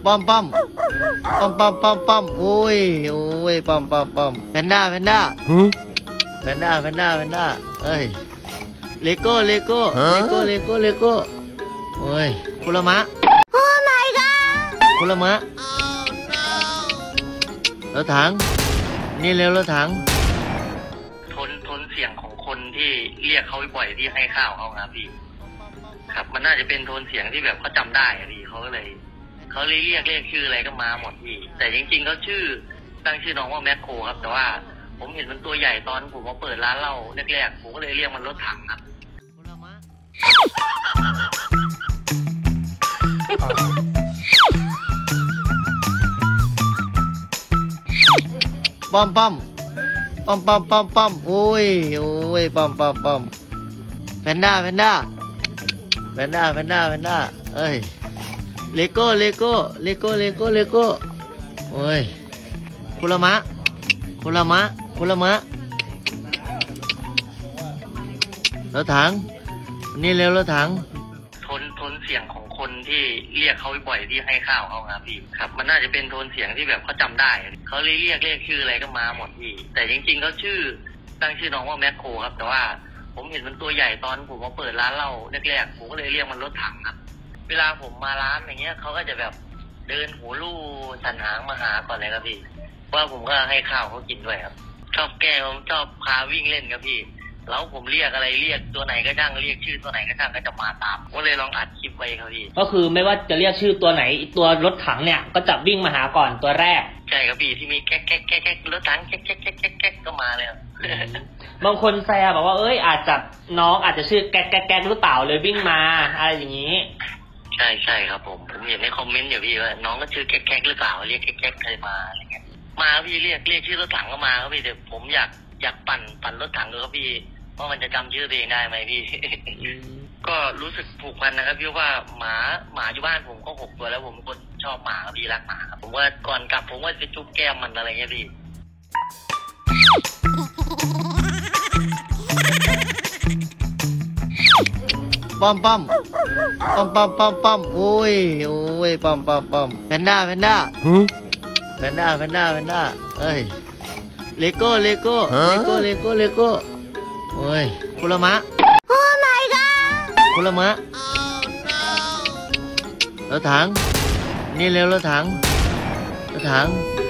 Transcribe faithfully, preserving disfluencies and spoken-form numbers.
ป้อมป้อมป้อมป้อมป้อมป้อมโอ้ยโอ้ยป้อมป้อมป้อมแพนด้าแพนด้าแพนด้าแพนด้าแพนด้าเอ้ยเลโก้เลโก้เลโก้เลโก้เลโก้โอ้ยคุระมะโอ้ my god คุระมะรถถังนี่เร็วรถถังทนทนเสียงของคนที่เรียกเขาบ่อยที่ให้ข้าวเขาครับพี่ครับมันน่าจะเป็นโทนเสียงที่แบบเขาจำได้อะพี่เขาเลยเขาเลยเรียกเรียกชื่ออะไรก็มาหมดพี่แต่จริงๆเขาชื่อตั้งชื่อน้องว่าแมคโครครับแต่ว่าผมเห็นมันตัวใหญ่ตอนผมมาเปิดร้านเหล้าแรกๆผมก็เลยเรียกมันรถถังครับป้อมป้อมป้อมป้อมป้อมป้อมโอ้ยโอ้ยป้อมป้อมป้อมแพนด้าแพนด้าแพนด้าแพนด้าแพนด้าเอ้ยเลโก้เลโก้เลโก้เลโก้เลโก้โอ้ยคุระมะคุระมะคุระมะรถถังนี่เร็วรถถังทนทนเสียงของคนที่เรียกเขาบ่อยที่ให้ข้าวเขาครับพี่ครับมันน่าจะเป็นโทนเสียงที่แบบเขาจำได้เขาเลยเรียกเรียกชื่ออะไรก็มาหมดพี่แต่จริงๆเขาชื่อตั้งชื่อน้องว่าแมคโครครับแต่ว่าผมเห็นมันตัวใหญ่ตอนผมมาเปิดร้านเหล้าแรกๆผมก็เลยเรียกมันรถถังครับเวลาผมมาร้านอย่างเงี้ยเขาก็จะแบบเดินหูลู่สันหางมาหาก่อนเลยครับพี่ว่าผมก็ให้ข้าวเขากินด้วยครับชอบแกล้งผมชอบพาวิ่งเล่นครับพี่แล้วผมเรียกอะไรเรียกตัวไหนก็ช่างเรียกชื่อตัวไหนก็ช่างก็จะมาตามก็เลยลองอัดคลิปไว้ครับพี่ก็คือไม่ว่าจะเรียกชื่อตัวไหนตัวรถถังเนี่ยก็จะวิ่งมาหาก่อนตัวแรกใช่ครับพี่ที่มีแก๊กแก๊กแก๊กแก๊กรถถังแก๊กแก๊กแก๊กแก๊กแก๊กก็มาเลยบางคนแซวบอกว่าเอ้ยอาจจะน้องอาจจะชื่อแก๊กแก๊กแก๊กหรือเปล่าเลยวิ่งมาอะไรอย่างนี้ใช่ใช่ครับผมผมเห็นในคอมเมนต์อยู่พี่ว่าน้องก็ชื่อแก๊กแก๊กหรือเปล่าเรียกแก๊กแก๊กใครมาอะไรเงี้ยมาพี่เรียกเรียกชื่อรถถังก็มาครับพี่แต่ผมอยากอยากปั่นปั่นรถถังดูครับพี่ว่ามันจะจำชื่อตัวเองได้ไหมพี่ ก็รู้สึกผูกพันนะครับพี่ว่าหมาหมาอยู่บ้านผมก็หกตัวแล้วผมเป็นคนชอบหมาครับพี่รักหมาครับผมว่าก่อนกลับผมว่าจะจุ๊บแก้มมันอะไรเงี้ยพี่ป้อมป้อมป้อมป้อมป้อมป้อมโอ้ยโอ้ยป้อมป้อมป้อมแพนด้าแพนด้าแพนด้าแพนด้าแพนด้าเอ้ยเลโก้เลโก้เลโก้เลโก้เลโก้โอ้ยคุระมะโอ้ my god คุระมะรถถังนี่เร็วรถถังรถถัง